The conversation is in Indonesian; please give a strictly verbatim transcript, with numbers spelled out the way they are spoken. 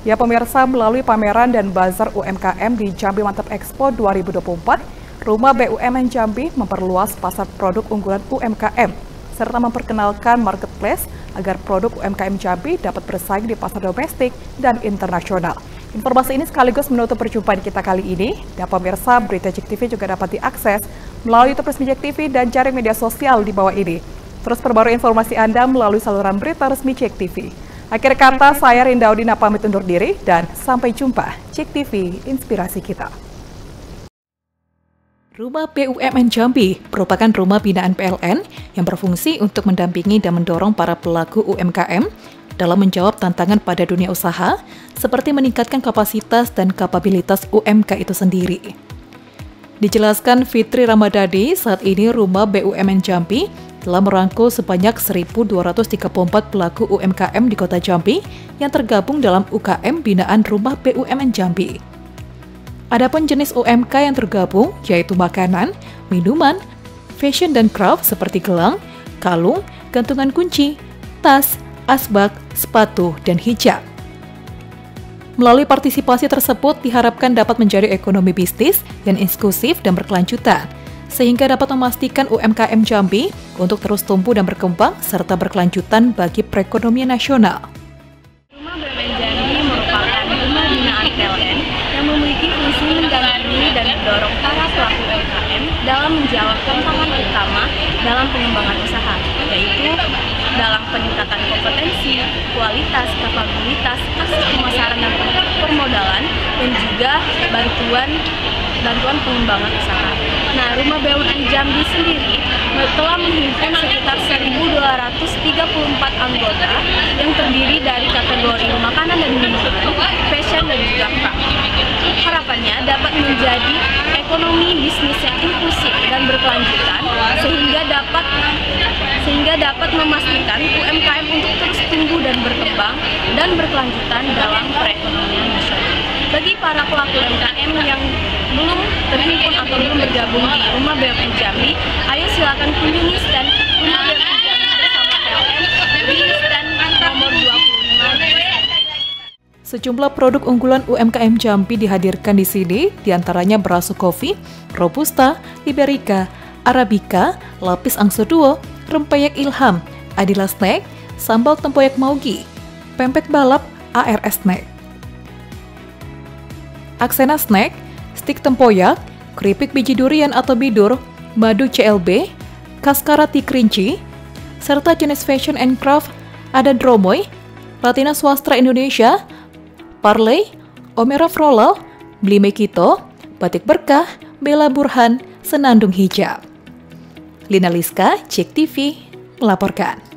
Ya pemirsa, melalui pameran dan bazar U M K M di Jambi Mantap Expo dua ribu dua puluh empat, Rumah B U M N Jambi memperluas pasar produk unggulan U M K M, serta memperkenalkan marketplace agar produk U M K M Jambi dapat bersaing di pasar domestik dan internasional. Informasi ini sekaligus menutup perjumpaan kita kali ini. Dan pemirsa, berita Cek T V juga dapat diakses melalui YouTube resmi Cek T V dan jaring media sosial di bawah ini. Terus perbarui informasi Anda melalui saluran berita resmi Cek T V. Akhir kata, saya Rinda Udina pamit undur diri dan sampai jumpa. Cek T V, inspirasi kita. Rumah B U M N Jambi merupakan rumah binaan P L N yang berfungsi untuk mendampingi dan mendorong para pelaku U M K M dalam menjawab tantangan pada dunia usaha, seperti meningkatkan kapasitas dan kapabilitas U M K itu sendiri. Dijelaskan Fitri Ramadhani, saat ini Rumah B U M N Jambi telah merangkul sebanyak seribu dua ratus tiga puluh empat pelaku U M K M di Kota Jambi yang tergabung dalam U K M binaan Rumah B U M N Jambi. Adapun jenis U M K yang tergabung yaitu makanan, minuman, fashion dan craft seperti gelang, kalung, gantungan kunci, tas, asbak, sepatu, dan hijab. Melalui partisipasi tersebut diharapkan dapat menjadi ekonomi bisnis yang inklusif dan berkelanjutan, sehingga dapat memastikan U M K M Jambi untuk terus tumbuh dan berkembang serta berkelanjutan bagi perekonomian nasional. Rumah B U M N Jambi merupakan rumah binaan P L N yang memiliki fungsi mendampingi dan mendorong para pelaku U M K M dalam menjawab tantangan utama dalam pengembangan usaha, yaitu dalam peningkatan kompetensi, kualitas, kapabilitas, akses pemasaran dan permodalan, dan juga bantuan bantuan pengembangan usaha. Nah, Rumah B U M N Jambi sendiri telah menghimpun sekitar seribu dua ratus tiga puluh empat anggota yang terdiri dari kategori makanan dan minuman, fashion dan juga craft. Harapannya dapat menjadi ekonomi bisnis yang inklusif dan berkelanjutan sehingga dapat sehingga dapat memastikan U M K M untuk terus tumbuh dan berkembang dan berkelanjutan dalam perekonomian nasional. Bagi para pelaku U M K M yang belum terhimpun atau belum bergabung di Rumah B U M N Jambi, ayo silakan kunjungi stand Rumah B U M N Jambi bersama P L N di stand nomor dua puluh lima. Sejumlah produk unggulan U M K M Jambi dihadirkan di sini, diantaranya Brasu Coffee, Robusta, Liberica, Arabica, Lapis Angso Duo, Rempeyek Ilham, Adila Snack, Sambal Tempoyak Maugi, Pempek Balap, A R S Snack, Aksena Snack, Stik Tempoyak, Keripik Biji Durian atau Bidur, Madu C L B, Kaskara Tea Kerinci, serta jenis fashion and craft ada Dromoy, Latina Swastra Indonesia, Parley, Omera Frolal, Bli Mekito, Batik Berkah, Bella Burhan, Senandung Hijab. Lina Liska, Cek T V, melaporkan.